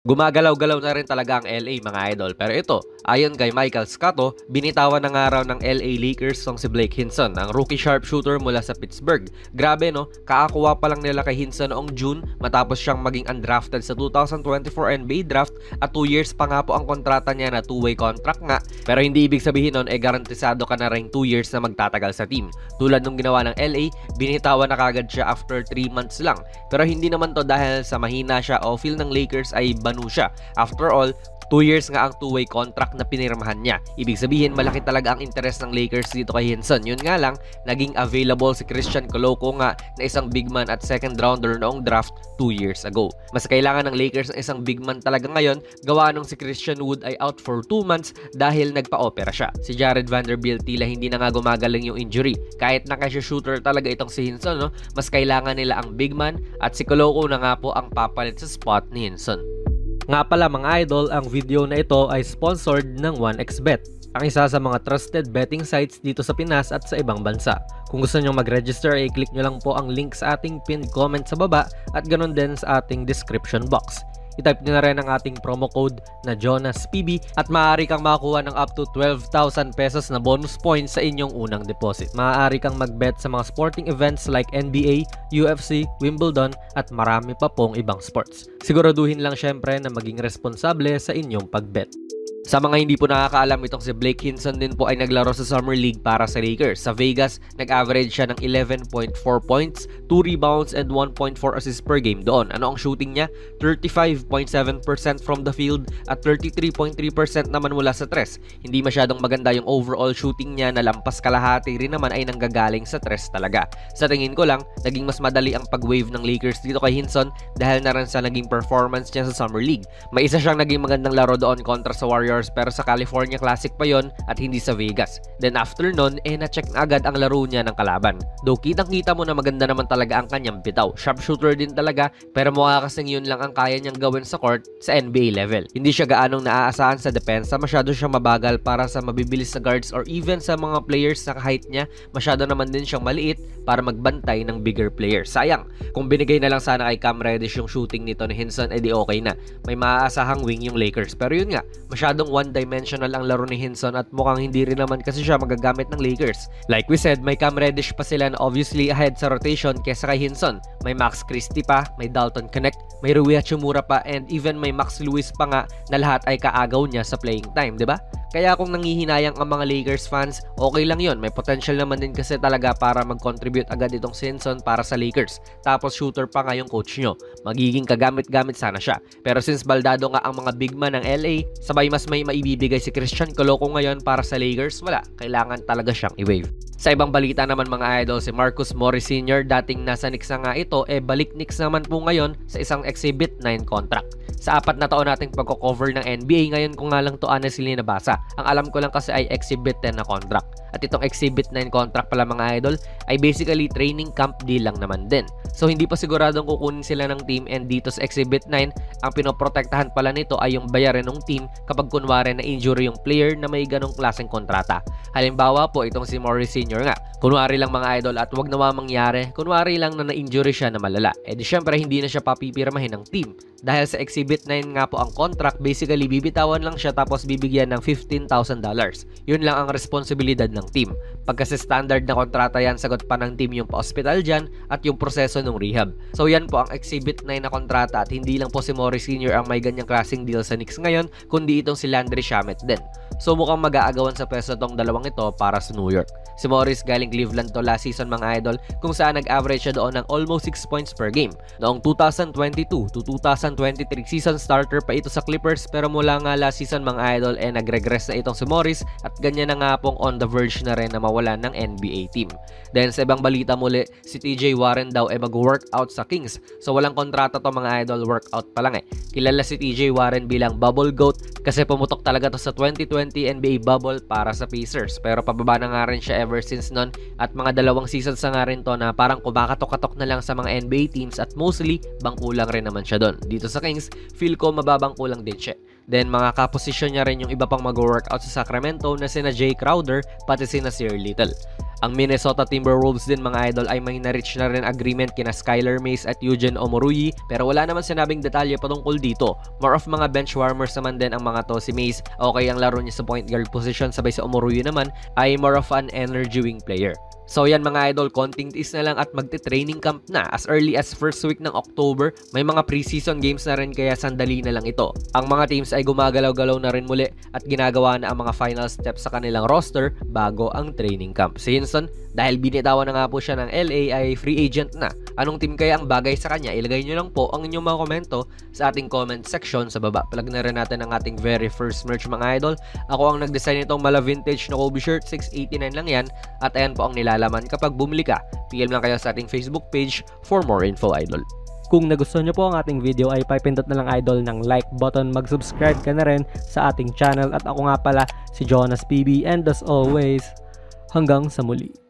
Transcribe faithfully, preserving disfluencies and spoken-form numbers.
Gumagalaw-galaw na rin talaga ang L A mga idol. Pero ito, ayon kay Michael Scotto, binitawan na nga raw ng L A Lakers tong si Blake Hinson, ang rookie sharpshooter mula sa Pittsburgh. Grabe no, kakakuha pa lang nila kay Hinson noong June matapos siyang maging undrafted sa two thousand twenty-four N B A draft at two years pa nga po ang kontrata niya na two-way contract nga. Pero hindi ibig sabihin nun eh garantisado ka na rin two years na magtatagal sa team. Tulad nung ginawa ng L A, binitawan na kagad siya after three months lang. Pero hindi naman to dahil sa mahina siya o feel ng Lakers ay banu siya. After all, two years nga ang two-way contract na pinirmahan niya. Ibig sabihin, malaki talaga ang interest ng Lakers dito kay Hinson. Yun nga lang, naging available si Christian Coloco nga na isang big man at second rounder noong draft two years ago. Mas kailangan ng Lakers ng isang big man talaga ngayon, gawa nung si Christian Wood ay out for two months dahil nagpa-opera siya. Si Jared Vanderbilt tila hindi na nga gumagaling yung injury. Kahit nakasya-shooter talaga itong si Hinson, no? Mas kailangan nila ang big man at si Coloco na nga po ang papalit sa spot ni Hinson. Nga pala mga idol, ang video na ito ay sponsored ng one x bet, ang isa sa mga trusted betting sites dito sa Pinas at sa ibang bansa. Kung gusto nyo mag-register, ay click nyo lang po ang link sa ating pinned comment sa baba at ganoon din sa ating description box. I-type nyo na rin ang ating promo code na JonasPB at maaari kang makakuha ng up to twelve thousand pesos na bonus points sa inyong unang deposit. Maaari kang mag-bet sa mga sporting events like N B A, U F C, Wimbledon at marami pa pong ibang sports. Siguraduhin lang syempre na maging responsable sa inyong pag-bet. Sa mga hindi po nakakaalam, itong si Blake Hinson din po ay naglaro sa Summer League para sa Lakers. Sa Vegas, nag-average siya ng eleven point four points, two rebounds, and one point four assists per game doon. Ano ang shooting niya? thirty-five point seven percent from the field at thirty-three point three percent naman mula sa tres. Hindi masyadong maganda yung overall shooting niya na lampas kalahati rin naman ay nanggagaling sa tres talaga. Sa tingin ko lang, naging mas madali ang pag-wave ng Lakers dito kay Hinson dahil na rin sa naging performance niya sa Summer League. May isa siyang naging magandang laro doon kontra sa Warriors pero sa California Classic pa yon at hindi sa Vegas. Then after nun, eh na-check na agad ang laro niya ng kalaban. Though kitang-kita mo na maganda naman talaga ang kanyang bitaw. Sharpshooter din talaga pero mukha kasing yun lang ang kaya niyang gawin sa court sa N B A level. Hindi siya gaanong naaasahan sa depensa, masyado siyang mabagal para sa mabibilis na guards or even sa mga players na kahit niya, masyado naman din siyang maliit para magbantay ng bigger players. Sayang, kung binigay na lang sana kay Cam Reddish yung shooting nito ni Hinson, edi okay na. May maaasahang wing yung Lakers. Pero yun nga, masyadong one-dimensional ang laro ni Hinson at mukhang hindi rin naman kasi siya magagamit ng Lakers. Like we said, may Cam Reddish pa sila na obviously ahead sa rotation kesa kay Hinson. May Max Christie pa, may Dalton Connect, may Rui Hachimura pa, and even may Max Lewis pa nga na lahat ay kaagaw niya sa playing time, di ba? Kaya kung nanghihinayang ang mga Lakers fans, okay lang yon. May potential naman din kasi talaga para mag-contribute agad itong Hinson para sa Lakers. Tapos shooter pa nga yung coach nyo. Magiging kagamit-gamit sana siya. Pero since baldado nga ang mga big man ng L A, sabay mas may maibibigay si Christian Coloco ngayon para sa Lakers, wala. Kailangan talaga siyang i-wave. Sa ibang balita naman mga idol, si Marcus Morris Senior, dating nasa Knicks na nga ito, eh balik Knicks naman po ngayon sa isang Exhibit nine contract. Sa apat na taon nating pagko-cover ng N B A, ngayon ko nga lang to honestly nabasa. Ang alam ko lang kasi ay Exhibit ten na contract. At itong Exhibit nine contract pala mga idol ay basically training camp deal lang naman din. So hindi pa siguradong kukunin sila ng team, and dito sa Exhibit nine, ang pinoprotektahan pala nito ay yung bayarin ng team kapag kunwari na injury yung player na may ganong klaseng kontrata. Halimbawa po itong si Morris Senior nga. Kunwari lang mga idol at wag nawa mangyari, kunwari lang na na-injury siya na malala. E di syempre hindi na siya papipirmahin ng team. Dahil sa Exhibit nine nga po ang contract, basically bibitawan lang siya tapos bibigyan ng fifteen thousand dollars. Yun lang ang responsibilidad ng team. Pagka sa standard na kontrata yan, sagot pa ng team yung pa-hospital dyan at yung proseso ng rehab. So yan po ang Exhibit nine na kontrata at hindi lang po si Morris Senior ang may ganyang klaseng deal sa Knicks ngayon, kundi itong si Landry Shamet din. So mukhang mag-aagawan sa pwesto tong dalawang ito para sa New York. Si Morris galing Cleveland to last season mga idol, kung saan nag-average siya doon ng almost six points per game. Noong two thousand twenty-two to two thousand twenty-three season starter pa ito sa Clippers, pero mula nga last season mga idol eh nag-regress na itong si Morris at ganyan na nga pong on the verge na rin na mawalan ng N B A team. Then sa ibang balita muli, si T J Warren daw ay mag-workout sa Kings. So walang kontrata to mga idol, workout pa lang eh. Kilala si T J Warren bilang bubble goat kasi pumutok talaga to sa twenty twenty N B A bubble para sa Pacers. Pero pababa na nga rin siya ever since nun at mga dalawang seasons na nga rin to na parang kumakatok-katok na lang sa mga N B A teams at mostly bangkulang rin naman siya doon. Dito sa Kings, feel ko mababangkulang din siya. Then mga kaposisyon niya rin yung iba pang mag-workout sa Sacramento na sina Jay Crowder pati sina Sir Little. Ang Minnesota Timberwolves din mga idol ay may na-reach na rin agreement kina Skylar Mays at Eugene Omoruyi, pero wala naman sinabing detalye patungkol dito. More of mga bench warmers naman din ang mga to. Si Mays, okay ang laro niya sa point guard position, sabay sa Omoruyi naman ay more of an energy wing player. So yan mga idol, konting tiis na lang at magte-training camp na as early as first week ng October. May mga preseason games na rin kaya sandali na lang ito. Ang mga teams ay gumagalaw-galaw na rin muli at ginagawa na ang mga final steps sa kanilang roster bago ang training camp. Si Hinson, dahil binitawan na nga po siya ng L A, ay free agent na. Anong team kaya ang bagay sa kanya? Ilagay nyo lang po ang inyong mga komento sa ating comment section sa baba. Plug na rin natin ang ating very first merch mga idol. Ako ang nag-design nitong mala vintage na Kobe shirt, six eighty-nine lang yan. At ayan po ang nilalaman kapag bumili ka. P M lang kayo sa ating Facebook page for more info idol. Kung nagustuhan nyo po ang ating video ay papindot na lang idol ng like button, mag-subscribe ka na rin sa ating channel at ako nga pala si Jonas P B, and as always, hanggang sa muli.